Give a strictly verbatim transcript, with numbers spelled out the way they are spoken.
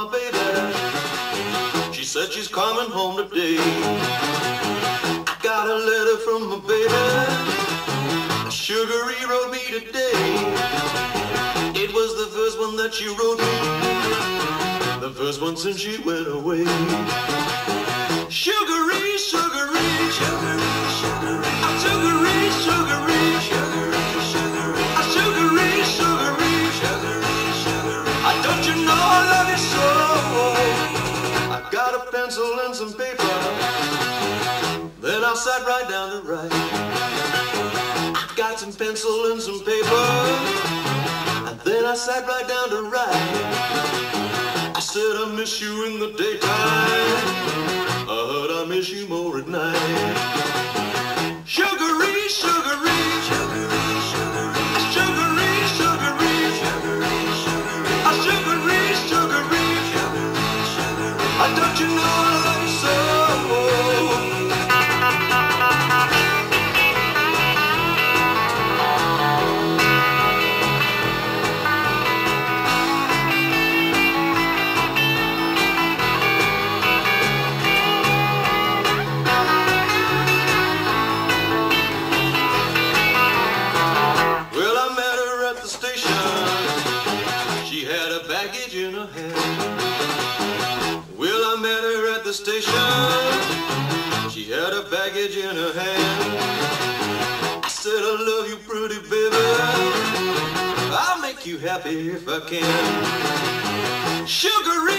my baby. She said she's coming home today. I got a letter from my baby. Sugar, he wrote me today. It was the first one that she wrote me, the first one since she went away. Sugary, sugary, sugary, sugary, sugary, sugary, sugary, sugary, sugary, sugary, sugary, sugary. Don't you know I love you so? I got a pencil and some paper, then I sat right down to write. I got some pencil and some paper, and then I sat right down to write. I said I miss you in the daytime, I heard I miss you more at night. Sugary, sugary, sugary, sugary, sugary, sugary, sugary, sugary, sugary, sugary, sugary. Don't you know I love you so? Well, I met her at the station. She had a baggage in her hand. Well, I met her at the station. She had a baggage in her hand. I said, I love you, pretty baby. I'll make you happy if I can. Sugary.